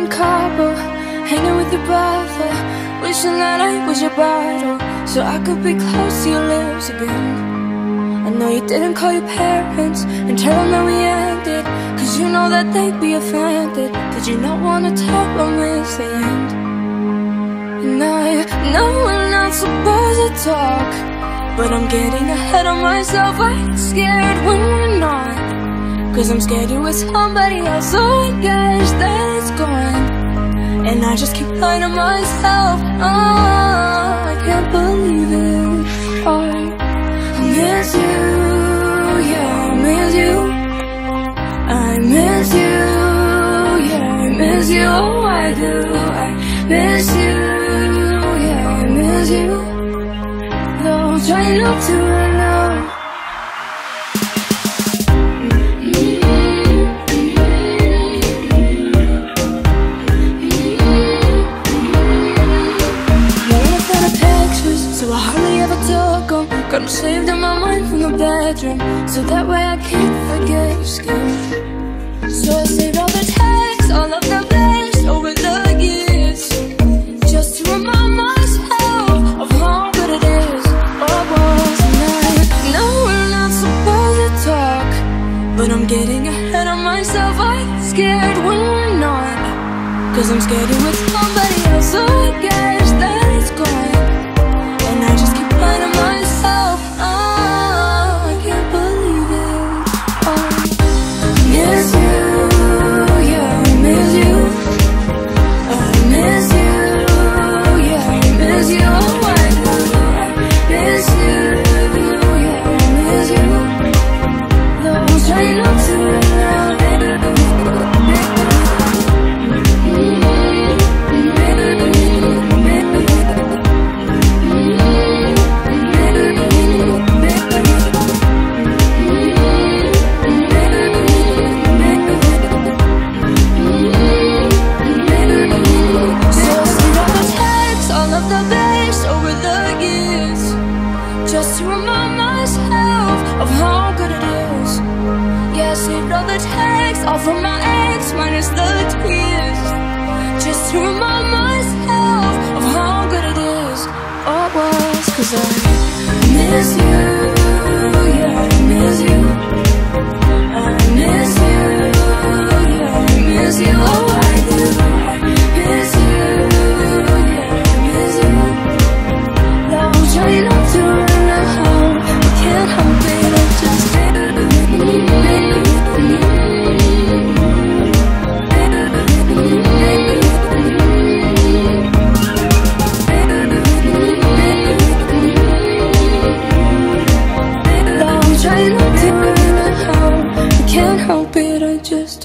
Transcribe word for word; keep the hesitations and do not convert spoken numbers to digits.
in Cabo, hanging with your brother, wishing that I was your bottle, so I could be close to your lips again. I know you didn't call your parents and tell them that we ended, cause you know that they'd be offended. Did you not wanna talk when it's the end? And I know we're not supposed to talk, but I'm getting ahead of myself. I'm scared when we're not, cause I'm scared you're with somebody else. So I guess that it's gone, and I just keep lying to myself. Oh, I can't believe it. Oh, I miss you, yeah, I miss you. I miss you, yeah, I miss you. Oh, I do, I miss you, yeah, I miss you. Though try not to right now. Got them saved in my mind from the bedroom, so that way I can't forget your skin. So I saved all the texts, all of the best over the years, just to remind myself of how good it is. Oh, was and I know we're not supposed to talk, but I'm getting ahead of myself. I'm scared when we're not, cause I'm scared you're with somebody else. So I guess that it's gone, and I just keep lying to myself. Just to remind myself of how good it is. Yeah, I saved all the texts, all from my ex, minus the tears, just to remind myself of how good it is. Oh, it was, cause I miss you, yeah, I miss you. I miss you, yeah, I miss you. Oh, I do, I miss you, yeah, I miss you. Now I'm trying not to, can't help it, I just I'm trying not to, I can't help it, I just